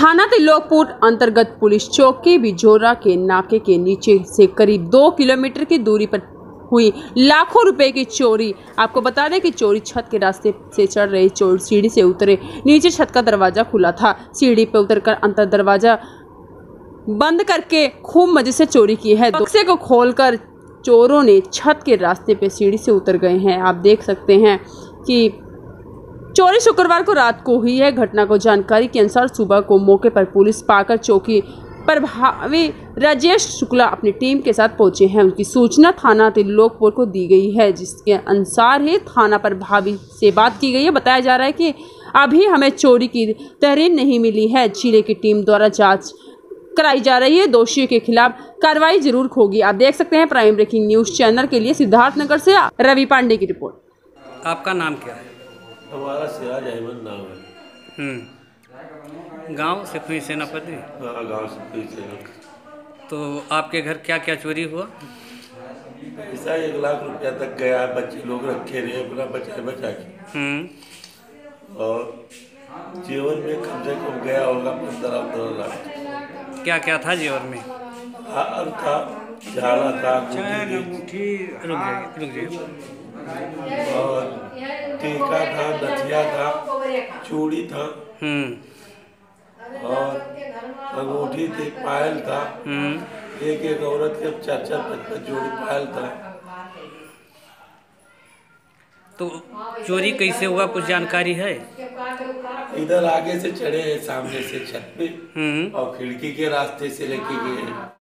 थाना त्रिलोकपुर अंतर्गत पुलिस चौकी बिजोरा के नाके के नीचे से करीब 2 किलोमीटर की दूरी पर हुई लाखों रुपए की चोरी। आपको बता दें कि चोरी छत के रास्ते से चढ़ रहे चोर सीढ़ी से उतरे, नीचे छत का दरवाजा खुला था, सीढ़ी पर उतरकर अंतर दरवाजा बंद करके खूब मजे से चोरी की है। बक्से को खोलकर चोरों ने छत के रास्ते पे सीढ़ी से उतर गए हैं। आप देख सकते हैं कि चोरी शुक्रवार को रात को हुई है। घटना को जानकारी के अनुसार सुबह को मौके पर पुलिस पाकर चौकी प्रभावी राजेश शुक्ला अपनी टीम के साथ पहुंचे हैं। उनकी सूचना थाना त्रिलोकपुर को दी गई है, जिसके अनुसार ही थाना प्रभावी से बात की गई है। बताया जा रहा है कि अभी हमें चोरी की तहरीर नहीं मिली है, जिले की टीम द्वारा जांच कराई जा रही है, दोषियों के खिलाफ कार्रवाई जरूर होगी। आप देख सकते हैं प्राइम ब्रेकिंग न्यूज चैनल के लिए सिद्धार्थनगर से रवि पांडे की रिपोर्ट। आपका नाम क्या है? हमारा सिराज अहमद नाम है। गांव सिपही सेनापति। हाँ, गाँव सिपही सेनापति। तो आपके घर क्या क्या चोरी हुआ? पैसा 1 लाख रुपया तक गया, बच्चे लोग रखे रहे अपना बचा के। और जेवर में कम से कम गया होगा 15 लाख। क्या क्या था जेवर में? हार था, झाला था, रुक जाइए। और टीका था, नथिया था, चूड़ी था, और अंगूठी थी, पायल था। एक औरत के 4-4, 5-5 जोड़ी पायल था। तो चोरी कैसे हुआ, कुछ जानकारी है? इधर आगे से चढ़े हैं, सामने से छत पे, और खिड़की के रास्ते से लेके गए हैं।